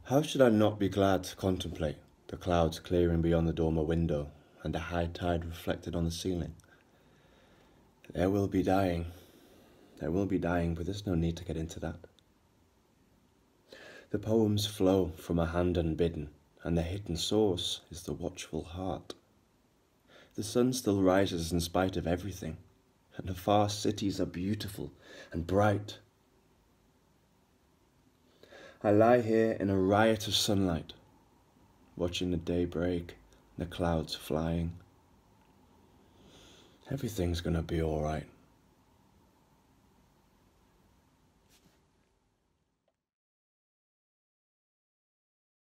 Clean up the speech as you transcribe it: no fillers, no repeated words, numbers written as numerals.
How should I not be glad to contemplate the clouds clearing beyond the dormer window and the high tide reflected on the ceiling? There will be dying, but there's no need to get into that. The poems flow from a hand unbidden, and the hidden source is the watchful heart. The sun still rises in spite of everything, and the far cities are beautiful and bright. I lie here in a riot of sunlight, watching the day break and the clouds flying. Everything's gonna be alright.